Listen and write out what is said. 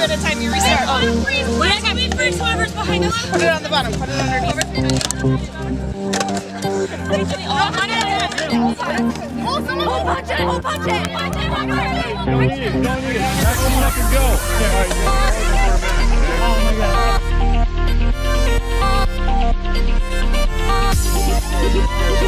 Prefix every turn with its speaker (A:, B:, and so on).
A: at a time. You restart.
B: When I come in first, whoever's behind us.
A: Put it on the bottom. Put it underneath.
B: Punch it! Punch it!
C: Don't need it. That's enough and go. Oh my God.